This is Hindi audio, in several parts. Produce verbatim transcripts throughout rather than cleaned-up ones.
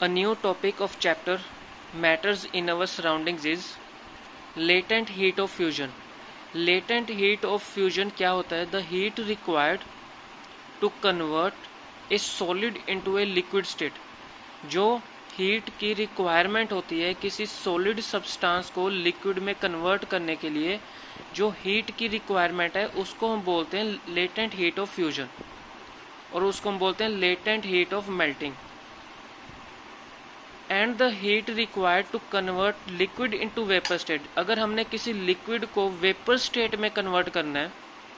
A new topic of chapter matters in our surroundings is latent heat of fusion. Latent heat of fusion क्या होता है? The heat required to convert a solid into a liquid state. जो हीट की रिक्वायरमेंट होती है किसी सॉलिड सब्सटेंस को लिक्विड में कन्वर्ट करने के लिए, जो हीट की रिक्वायरमेंट है उसको हम बोलते हैं लेटेंट हीट ऑफ फ्यूजन, और उसको हम बोलते हैं latent heat of melting. And the heat required to convert liquid into vapour state. अगर हमने किसी लिक्विड को वेपर स्टेट में कन्वर्ट करना है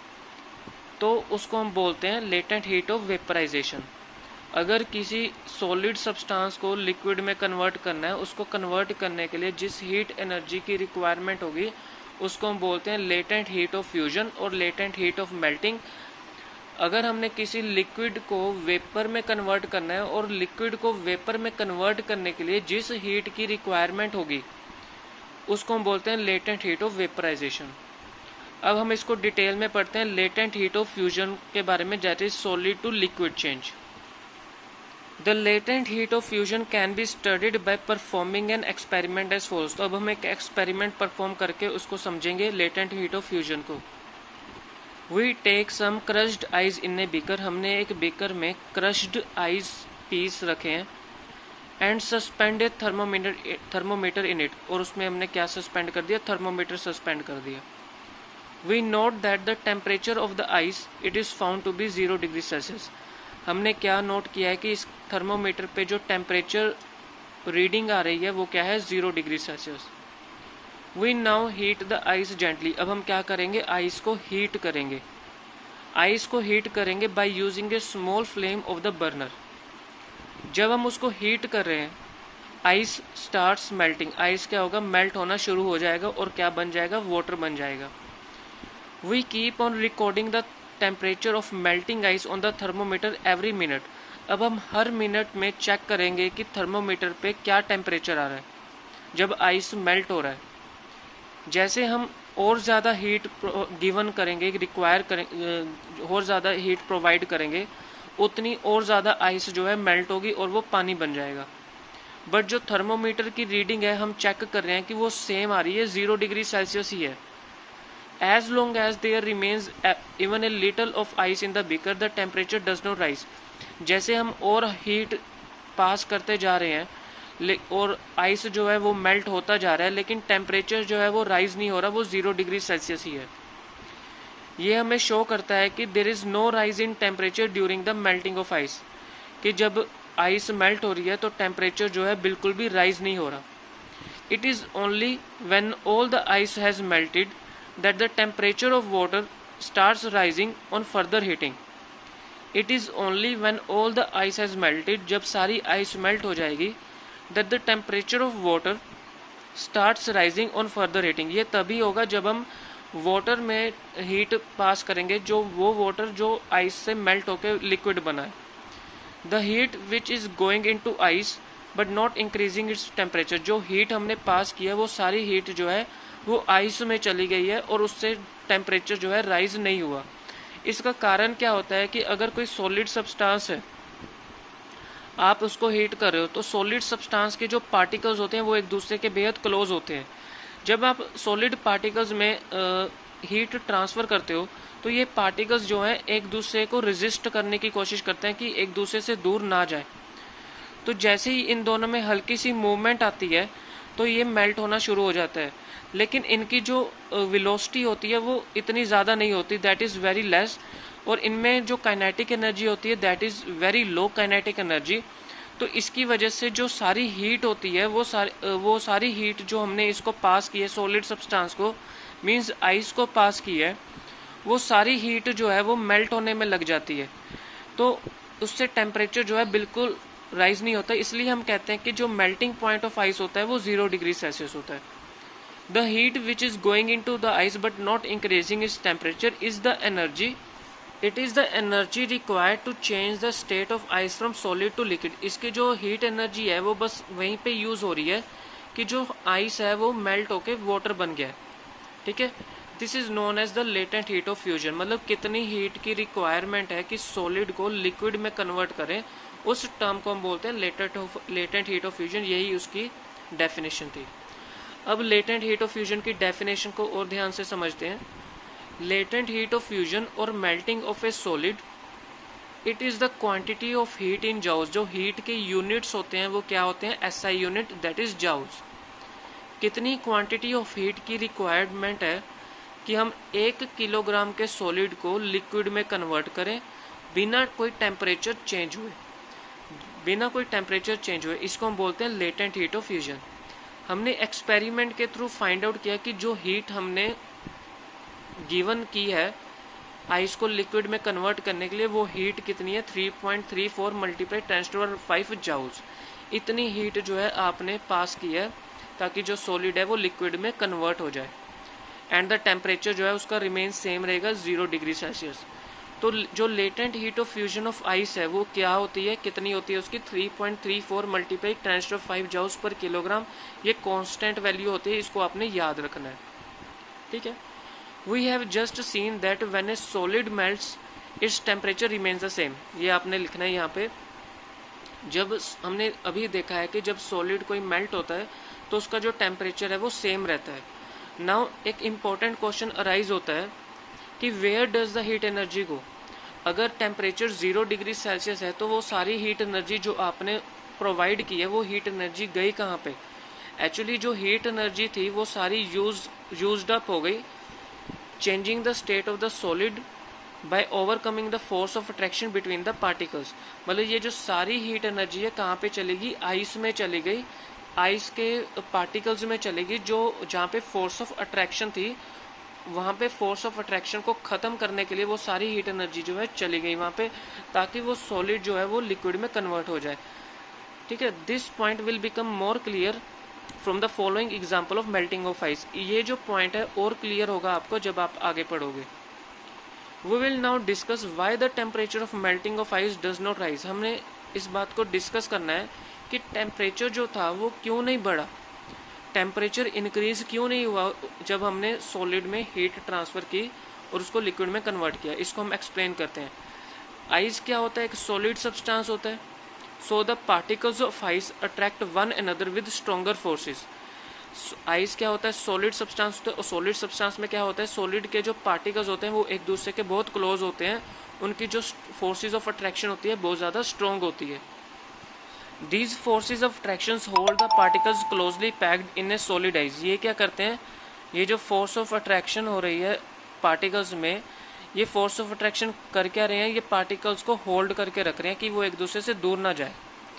तो उसको हम बोलते हैं लेटेंट हीट ऑफ वेपराइजेशन. अगर किसी सॉलिड सब्सटेंस को लिक्विड में कन्वर्ट करना है, उसको कन्वर्ट करने के लिए जिस हीट एनर्जी की रिक्वायरमेंट होगी उसको हम बोलते हैं लेटेंट हीट ऑफ फ्यूजन और लेटेंट हीट ऑफ मेल्टिंग. अगर हमने किसी लिक्विड को वेपर में कन्वर्ट करना है और लिक्विड को वेपर में कन्वर्ट करने के लिए जिस हीट की रिक्वायरमेंट होगी उसको हम बोलते हैं लेटेंट हीट ऑफ वेपराइजेशन. अब हम इसको डिटेल में पढ़ते हैं. लेटेंट हीट ऑफ फ्यूजन के बारे में, that is solid to liquid change. The latent heat of fusion can be studied by performing an experiment as follows. तो अब हम एक एक्सपेरिमेंट परफॉर्म करके उसको समझेंगे लेटेंट हीट ऑफ फ्यूजन को. We take some crushed ice in a beaker. हमने एक बीकर में क्रश्ड आइस पीस रखे हैं. And suspend a thermometer thermometer in it. और उसमें हमने क्या सस्पेंड कर दिया? थर्मोमीटर सस्पेंड कर दिया. We note that the temperature of the ice it is found to be zero degree Celsius. हमने क्या नोट किया है कि इस थर्मोमीटर पे जो टेम्परेचर रीडिंग आ रही है वो क्या है? Zero degree Celsius. We now heat the ice gently. अब हम क्या करेंगे? आइस को हीट करेंगे. आइस को हीट करेंगे by using a small flame of the burner. जब हम उसको हीट कर रहे हैं आइस स्टार्ट्स मेल्टिंग. आइस क्या होगा? मेल्ट होना शुरू हो जाएगा और क्या बन जाएगा? वाटर बन जाएगा. We keep on recording the temperature of melting ice on the thermometer every minute. अब हम हर मिनट में चेक करेंगे कि थर्मोमीटर पे क्या टेम्परेचर आ रहा है जब आइस मेल्ट हो रहा है. जैसे हम और ज़्यादा हीट गिवन करेंगे, रिक्वायर करेंगे, और ज़्यादा हीट प्रोवाइड करेंगे, उतनी और ज़्यादा आइस जो है मेल्ट होगी और वो पानी बन जाएगा. बट जो थर्मोमीटर की रीडिंग है हम चेक कर रहे हैं कि वो सेम आ रही है, ज़ीरो डिग्री सेल्सियस ही है. As long as there remains even a little of ice in the beaker, the temperature does not rise. जैसे हम और हीट पास करते जा रहे हैं और आइस जो है वो मेल्ट होता जा रहा है, लेकिन टेम्परेचर जो है वो राइज नहीं हो रहा, वो जीरो डिग्री सेल्सियस ही है. ये हमें शो करता है कि there is no rise in temperature during the melting of ice. कि जब आइस मेल्ट हो रही है तो टेम्परेचर जो है बिल्कुल भी राइज नहीं हो रहा. It is only when all the ice has melted that the temperature of water starts rising on further heating. It is only when all the ice has melted, जब सारी आइस मेल्ट हो जाएगी, that the temperature of water starts rising on further heating. ये तभी होगा जब हम वाटर में हीट पास करेंगे, जो वो वाटर जो आइस से मेल्ट होकर लिक्विड बना है. The heat which is going into ice but not increasing its temperature. जो हीट हमने पास किया वो सारी हीट जो है वो आइस में चली गई है और उससे टेम्परेचर जो है राइज नहीं हुआ. इसका कारण क्या होता है कि अगर कोई सॉलिड सब्सटेंस है, आप उसको हीट कर रहे हो, तो सॉलिड सब्सटेंस के जो पार्टिकल्स होते हैं वो एक दूसरे के बेहद क्लोज होते हैं. जब आप सॉलिड पार्टिकल्स में हीट ट्रांसफ़र करते हो तो ये पार्टिकल्स जो हैं एक दूसरे को रेजिस्ट करने की कोशिश करते हैं कि एक दूसरे से दूर ना जाए. तो जैसे ही इन दोनों में हल्की सी मूवमेंट आती है तो ये मेल्ट होना शुरू हो जाता है. लेकिन इनकी जो वेलोसिटी होती है वो इतनी ज़्यादा नहीं होती, दैट इज़ वेरी लेस. और इनमें जो काइनेटिक एनर्जी होती है that is very low kinetic energy. तो इसकी वजह से जो सारी हीट होती है वो सारी वो सारी हीट जो हमने इसको पास की है, सॉलिड सब्सटेंस को, मींस आइस को पास की है, वो सारी हीट जो है वो मेल्ट होने में लग जाती है. तो उससे टेम्परेचर जो है बिल्कुल राइज नहीं होता. इसलिए हम कहते हैं कि जो मेल्टिंग पॉइंट ऑफ आइस होता है वो जीरो डिग्री सेल्सियस होता है. The heat which is going into the ice but not increasing its temperature is the energy. It is the energy required to change the state of ice from solid to liquid. इसकी जो हीट एनर्जी है वो बस वहीं पे यूज़ हो रही है कि जो आइस है वो मेल्ट होके वाटर बन गया है. ठीक है. This is known as the latent heat of fusion. मतलब कितनी हीट की रिक्वायरमेंट है कि सॉलिड को लिक्विड में कन्वर्ट करें उस टर्म को हम बोलते हैं latent latent heat of fusion, यही उसकी डेफिनेशन थी। अब लेटेंट हीट ऑफ फ्यूजन की डेफिनेशन को और ध्यान से समझते हैं। लेटेंट हीट ऑफ फ्यूजन और melting of a solid, it is the quantity of heat in जाउज। जो हीट के यूनिट्स होते हैं वो क्या होते हैं, S I unit, that is जाउज। कितनी क्वांटिटी ऑफ हीट की रिक्वायरमेंट है कि हम एक किलोग्राम के सॉलिड को लिक्विड में कन्वर्ट करें बिना कोई टेम्परेचर चेंज हुए, बिना कोई टेम्परेचर चेंज हुए, इसको हम बोलते हैं लेटेंट हीट ऑफ फ्यूजन। हमने एक्सपेरिमेंट के थ्रू फाइंड आउट किया कि जो हीट हमने गिवन की है आइस को लिक्विड में कन्वर्ट करने के लिए, वो हीट कितनी है, three point three four multiply ten to power five जाउज। इतनी हीट जो है आपने पास की है ताकि जो सॉलिड है वो लिक्विड में कन्वर्ट हो जाए, एंड द टेम्परेचर जो है उसका रिमेन सेम रहेगा जीरो डिग्री सेल्सियस। तो जो latent heat of fusion of ice है वो क्या होती है, कितनी होती है उसकी, three point three four multiply ten to power five जाउज पर किलोग्राम। ये कांस्टेंट वैल्यू होती है, इसको आपने याद रखना है, ठीक है। We have just seen that when a solid melts its temperature remains the same. ये आपने लिखना है यहाँ पे। जब हमने अभी देखा है कि जब सॉलिड कोई मेल्ट होता है तो उसका जो टेम्परेचर है वो सेम रहता है। नाउ एक इम्पॉर्टेंट क्वेश्चन अराइज होता है कि where does the heat energy go. अगर टेम्परेचर जीरो डिग्री सेल्सियस है तो वो सारी हीट एनर्जी जो आपने प्रोवाइड की है वो हीट एनर्जी गई कहाँ पे। एक्चुअली जो हीट एनर्जी थी वो सारी यूज यूज्ड अप हो गई changing the state of the solid by overcoming the force of attraction between the particles. मतलब ये जो सारी हीट एनर्जी है कहाँ पे चलेगी, आइस में चली गई, आइस के पार्टिकल्स में चलेगी, जो जहाँ पे फोर्स ऑफ अट्रैक्शन थी वहाँ पे फोर्स ऑफ अट्रैक्शन को ख़त्म करने के लिए वो सारी हीट एनर्जी जो है चली गई वहाँ पे, ताकि वो सॉलिड जो है वो लिक्विड में कन्वर्ट हो जाए, ठीक है। This point will become more clear from the following example of melting of ice. ये जो पॉइंट है और क्लियर होगा आपको जब आप आगे पढ़ोगे। We will now discuss why the temperature of melting of ice does not rise. हमने इस बात को डिस्कस करना है कि टेम्परेचर जो था वो क्यों नहीं बढ़ा, टेम्परेचर इंक्रीज क्यों नहीं हुआ जब हमने सॉलिड में हीट ट्रांसफर की और उसको लिक्विड में कन्वर्ट किया। इसको हम एक्सप्लेन करते हैं। आइस क्या होता है, एक सॉलिड सब्सटेंस होता है। So the particles of ice attract one another with stronger forces. Ice क्या होता है, सॉलिड सब्सटेंस होता है, और सॉलिड सब्सटेंस में क्या होता है, सॉलिड के जो पार्टिकल्स होते हैं वो एक दूसरे के बहुत क्लोज होते हैं, उनकी जो फोर्सेज ऑफ अट्रैक्शन होती है बहुत ज़्यादा स्ट्रॉन्ग होती है। These forces of attractions hold the particles closely packed in a solid ice। ये क्या करते हैं, ये जो फोर्स ऑफ अट्रैक्शन हो रही है पार्टिकल्स में, ये फोर्स ऑफ अट्रैक्शन कर क्या रहे हैं, ये पार्टिकल्स को होल्ड करके रख रहे हैं कि वो एक दूसरे से दूर ना जाए।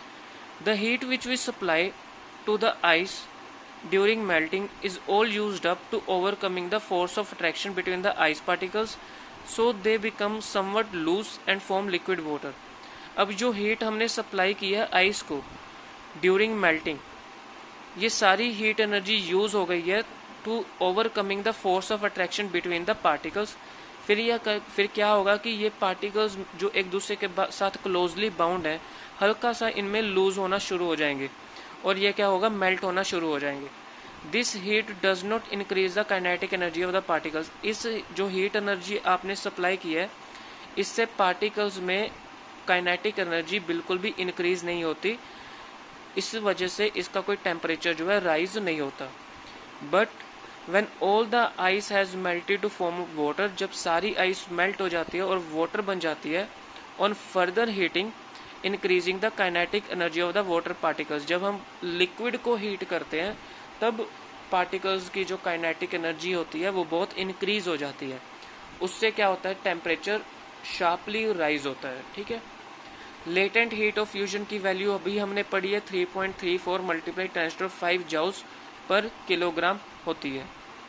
The heat which we supply to the ice during melting is all used up to overcoming the force of attraction between the ice particles, so they become somewhat loose and form liquid water. अब जो हीट हमने सप्लाई की है आइस को ड्यूरिंग मेल्टिंग, ये सारी हीट एनर्जी यूज हो गई है to overcoming the force of attraction between the particles. फिर यह फिर क्या होगा कि ये पार्टिकल्स जो एक दूसरे के साथ क्लोजली बाउंड है, हल्का सा इनमें लूज होना शुरू हो जाएंगे और ये क्या होगा, मेल्ट होना शुरू हो जाएंगे। This heat does not increase the kinetic energy of the particles. इस जो हीट एनर्जी आपने सप्लाई की है इससे पार्टिकल्स में काइनेटिक एनर्जी बिल्कुल भी इंक्रीज नहीं होती, इस वजह से इसका कोई टेम्परेचर जो है राइज नहीं होता। But when all the ice has melted to form water, जब सारी आइस मेल्ट हो जाती है और वाटर बन जाती है, on further heating increasing the kinetic energy of the water particles. जब हम लिक्विड को हीट करते हैं तब पार्टिकल्स की जो काइनेटिक एनर्जी होती है वो बहुत इंक्रीज हो जाती है, उससे क्या होता है, टेम्परेचर शार्पली राइज होता है, ठीक है। लेटेंट हीट ऑफ फ्यूजन की वैल्यू अभी हमने पढ़ी है three point three four multiply ten to five जाउज पर किलोग्राम होती है।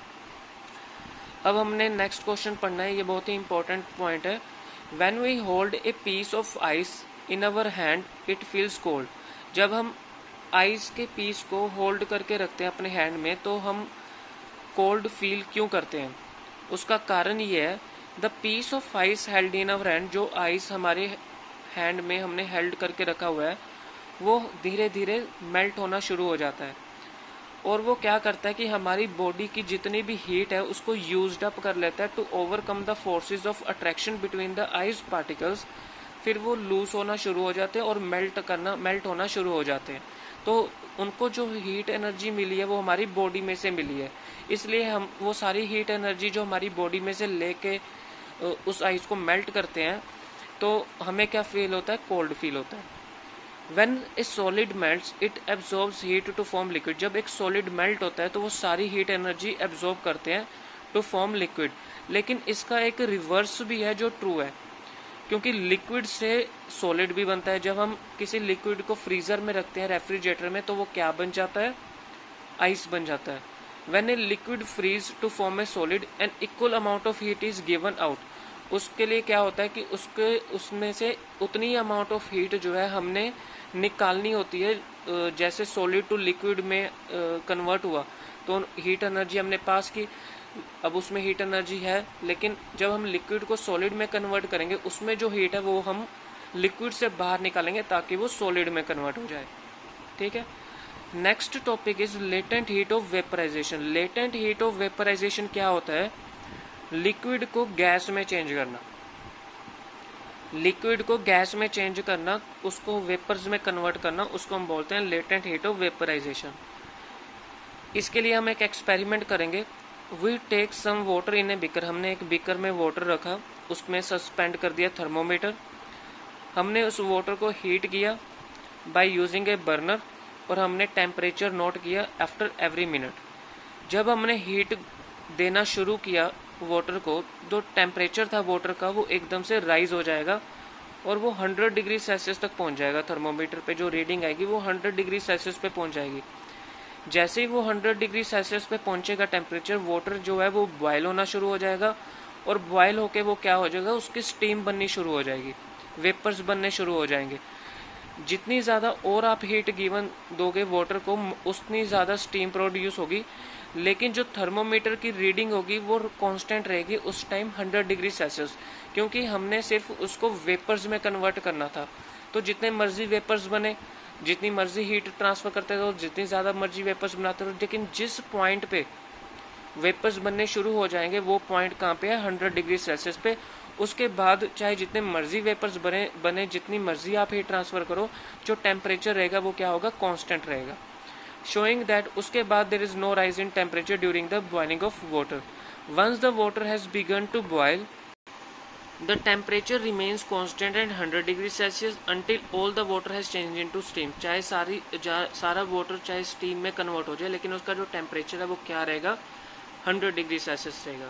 अब हमने नेक्स्ट क्वेश्चन पढ़ना है, ये बहुत ही इंपॉर्टेंट पॉइंट है। When we hold a piece of ice in our hand it feels cold. जब हम आइस के पीस को होल्ड करके रखते हैं अपने हैंड में तो हम कोल्ड फील क्यों करते हैं, उसका कारण ये है, the piece of ice held in our hand, जो आइस हमारे हैंड में हमने हेल्ड करके रखा हुआ है वो धीरे धीरे मेल्ट होना शुरू हो जाता है, और वो क्या करता है कि हमारी बॉडी की जितनी भी हीट है उसको यूज्ड अप कर लेता है to overcome the forces of attraction between the ice particles. फिर वो लूज होना शुरू हो जाते हैं और मेल्ट करना मेल्ट होना शुरू हो जाते हैं। तो उनको जो हीट एनर्जी मिली है वो हमारी बॉडी में से मिली है, इसलिए हम वो सारी हीट एनर्जी जो हमारी बॉडी में से लेके उस आइस को मेल्ट करते हैं, तो हमें क्या फील होता है, कोल्ड फील होता है। When a solid melts, it absorbs heat to form liquid. जब एक solid melt होता है तो वो सारी heat energy absorb करते हैं to form liquid। लेकिन इसका एक रिवर्स भी है जो ट्रू है, क्योंकि लिक्विड से सॉलिड भी बनता है। जब हम किसी लिक्विड को फ्रीजर में रखते हैं, रेफ्रिजरेटर में, तो वो क्या बन जाता है, आइस बन जाता है। When a liquid freeze to form a solid, an equal amount of heat is given out. उसके लिए क्या होता है कि उसके उसमें से उतनी अमाउंट ऑफ हीट जो है हमने निकालनी होती है। जैसे सॉलिड टू लिक्विड में कन्वर्ट हुआ तो हीट एनर्जी हमने पास की, अब उसमें हीट एनर्जी है, लेकिन जब हम लिक्विड को सॉलिड में कन्वर्ट करेंगे उसमें जो हीट है वो हम लिक्विड से बाहर निकालेंगे ताकि वो सॉलिड में कन्वर्ट हो जाए। ठीक है, next topic is latent heat of vaporisation. Latent heat of vaporisation क्या होता है, लिक्विड को गैस में चेंज करना। लिक्विड को गैस में चेंज करना, उसको वेपर्स में कन्वर्ट करना, उसको हम बोलते हैं लेटेंट हीट ऑफ वेपराइजेशन। इसके लिए हम एक एक्सपेरिमेंट करेंगे। We take some water in a beaker. हमने एक बीकर में वाटर रखा, उसमें सस्पेंड कर दिया थर्मोमीटर। हमने उस वाटर को हीट किया बाय यूजिंग ए बर्नर और हमने टेम्परेचर नोट किया आफ्टर एवरी मिनट। जब हमने हीट देना शुरू किया वाटर को, जो टेम्परेचर था वाटर का वो एकदम से राइज हो जाएगा और वो हंड्रेड डिग्री सेल्सियस तक पहुंच जाएगा। थर्मोमीटर पे जो रीडिंग आएगी वो हंड्रेड डिग्री सेल्सियस पे पहुंच जाएगी। जैसे ही वो हंड्रेड डिग्री सेल्सियस पे पहुंचेगा टेम्परेचर, वाटर जो है वो बॉयल होना शुरू हो जाएगा और बॉयल होके वो क्या हो जाएगा, उसकी स्टीम बननी शुरू हो जाएगी, वेपर्स बनने शुरू हो जाएंगे। जितनी ज़्यादा और आप हीट गिवन दोगे वाटर को, उतनी ज़्यादा स्टीम प्रोड्यूस होगी, लेकिन जो थर्मोमीटर की रीडिंग होगी वो कांस्टेंट रहेगी उस टाइम हंड्रेड डिग्री सेल्सियस, क्योंकि हमने सिर्फ उसको वेपर्स में कन्वर्ट करना था। तो जितने मर्जी वेपर्स बने, जितनी मर्जी हीट ट्रांसफर करते रहो, जितनी ज़्यादा मर्जी वेपर्स बनाते रहो, लेकिन जिस पॉइंट पे वेपर्स बनने शुरू हो जाएंगे वो पॉइंट कहाँ पे है, हंड्रेड डिग्री सेल्सियस पे। उसके बाद चाहे जितने मर्जी वेपर्स बने बने जितनी मर्जी आप हीट ट्रांसफर करो, जो टेम्परेचर रहेगा वो क्या होगा, कांस्टेंट रहेगा। शोइंग दैट उसके बाद there is no rise in temperature during the boiling of water. Once the water has begun to boil, the temperature remains constant at hundred degree Celsius until all the water has change into steam. चाहे सारी सारा वाटर चाहे स्टीम में कन्वर्ट हो जाए, लेकिन उसका जो टेम्परेचर है वो क्या रहेगा, हंड्रेड डिग्री सेल्सियस रहेगा।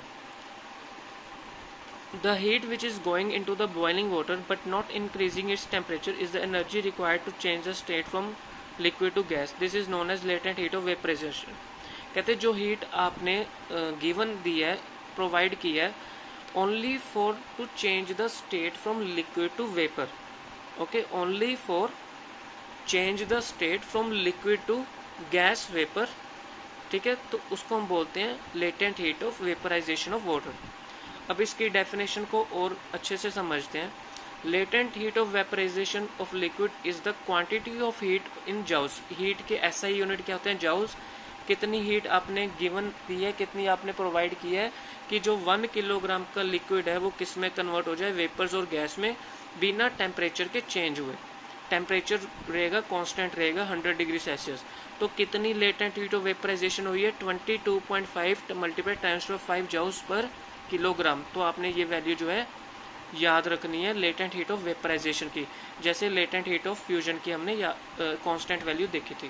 The heat which is going into the boiling water but not increasing its temperature is the energy required to change the state from liquid to gas. This is known as latent heat of vaporization. कहते जो हीट आपने गिवन uh, दी है, प्रोवाइड की है, only for to change the state from liquid to vapour. Okay, only for change the state from liquid to gas vapour. ठीक है, तो उसको हम बोलते हैं latent heat of vaporisation of water. अब इसकी डेफिनेशन को और अच्छे से समझते हैं। Latent heat of vaporisation of liquid is the quantity of heat in जाउस। हीट के एसआई यूनिट क्या होते हैं, जाउस। कितनी हीट आपने गिवन दी है, कितनी आपने प्रोवाइड की है कि जो वन किलोग्राम का लिक्विड है वो किस में कन्वर्ट हो जाए, वेपर्स और गैस में, बिना टेम्परेचर के चेंज हुए। टेम्परेचर रहेगा कांस्टेंट रहेगा हंड्रेड डिग्री सेल्सियस। तो कितनी लेटेंट हीट ऑफ वेपराइजेशन हुई है, twenty two point five multiply times two five जाउस पर किलोग्राम। तो आपने ये वैल्यू जो है याद रखनी है लेटेंट हीट ऑफ वेपराइजेशन की, जैसे लेटेंट हीट ऑफ फ्यूजन की हमने कांस्टेंट वैल्यू देखी थी।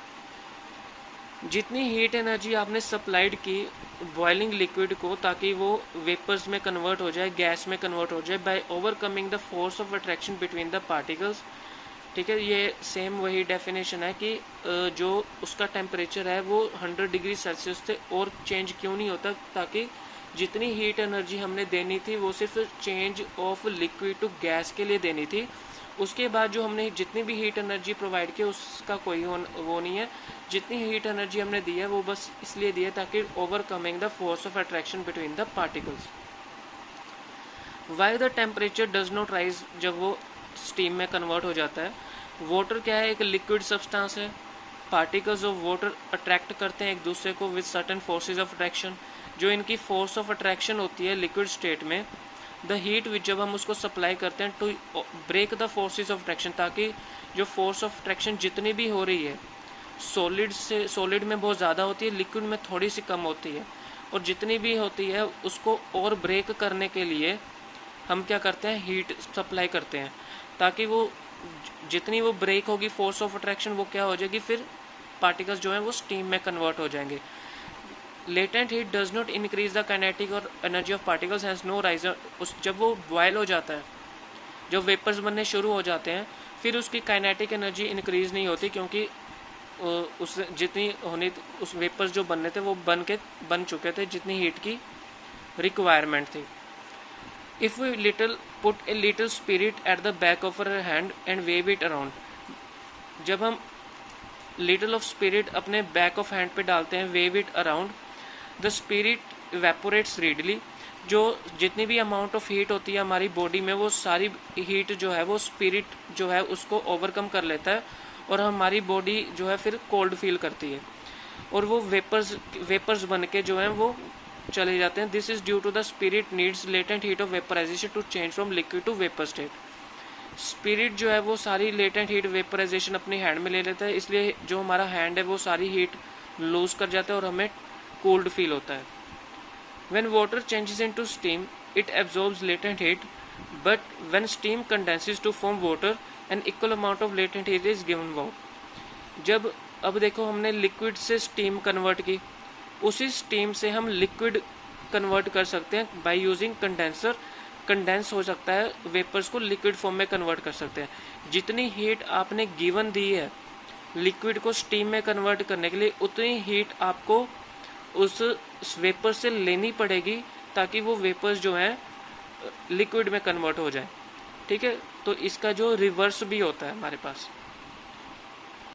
जितनी हीट एनर्जी आपने सप्लाइड की बॉइलिंग लिक्विड को ताकि वो वेपर्स में कन्वर्ट हो जाए, गैस में कन्वर्ट हो जाए, by overcoming the force of attraction between the particles. ठीक है, ये सेम वही डेफिनेशन है कि जो उसका टेम्परेचर है वो हंड्रेड डिग्री सेल्सियस से और चेंज क्यों नहीं होता, ताकि जितनी हीट एनर्जी हमने देनी थी वो सिर्फ change of liquid to gas के लिए देनी थी। उसके बाद जो हमने जितनी भी हीट एनर्जी प्रोवाइड की उसका कोई वो नहीं है। जितनी हीट एनर्जी हमने दी है वो बस इसलिए दी है ताकि overcoming the force of attraction between the particles. Why the temperature does not rise, जब वो स्टीम में कन्वर्ट हो जाता है। वाटर क्या है, एक लिक्विड सब्सटेंस है। पार्टिकल्स ऑफ वाटर अट्रैक्ट करते हैं एक दूसरे को with certain forces of attraction. जो इनकी फोर्स ऑफ अट्रैक्शन होती है लिक्विड स्टेट में, द हीट विच जब हम उसको सप्लाई करते हैं to break the forces of traction, ताकि जो फोर्स ऑफ ट्रैक्शन जितनी भी हो रही है सॉलिड से सॉलिड में बहुत ज़्यादा होती है, लिक्विड में थोड़ी सी कम होती है, और जितनी भी होती है उसको और ब्रेक करने के लिए हम क्या करते हैं, हीट सप्लाई करते हैं, ताकि वो जितनी वो ब्रेक होगी फोर्स ऑफ अट्रैक्शन वो क्या हो जाएगी, फिर पार्टिकल्स जो हैं वो स्टीम में कन्वर्ट हो जाएंगे। Latent heat does not increase the kinetic और energy of particles has no rise. उस जब वो बॉयल हो जाता है, जब वेपर्स बनने शुरू हो जाते हैं, फिर उसकी काइनेटिक एनर्जी इंक्रीज नहीं होती, क्योंकि उस जितनी होनी उस वेपर्स जो बनने थे वो बन के बन चुके थे जितनी हीट की रिक्वायरमेंट थी। If we little put a little spirit at the back of our hand and wave it around, जब हम लिटिल ऑफ स्पिरिट अपने बैक ऑफ हैंड पे डालते हैं, wave it around, the spirit evaporates readily, जो जितनी भी अमाउंट ऑफ हीट होती है हमारी बॉडी में वो सारी हीट जो है वो स्पिरिट जो है उसको ओवरकम कर लेता है, और हमारी बॉडी जो है फिर कोल्ड फील करती है, और वो वेपर्स वेपर्स बन के जो हैं वो चले जाते हैं। This is due to the spirit needs latent heat of vaporisation to change from liquid to vapour state. Spirit जो है वो सारी लेटेंट हीट वेपराइजेशन अपने हैंड में ले लेता है, इसलिए जो हमारा हैंड है वो सारी हीट लूज कर जाता है और हमें कोल्ड फील होता है। When water changes into steam it absorbs latent heat, but when steam condenses to form water an equal amount of latent heat is given out. जब अब देखो हमने लिक्विड से स्टीम कन्वर्ट की, उसी स्टीम से हम लिक्विड कन्वर्ट कर सकते हैं बाय यूजिंग कंडेंसर। कंडेंस हो सकता है, वेपर्स को लिक्विड फॉर्म में कन्वर्ट कर सकते हैं। जितनी हीट आपने गिवन दी है लिक्विड को स्टीम में कन्वर्ट करने के लिए, उतनी हीट आपको उस वेपर से लेनी पड़ेगी, ताकि वो वेपर्स जो हैं लिक्विड में कन्वर्ट हो जाए। ठीक है, तो इसका जो रिवर्स भी होता है हमारे पास।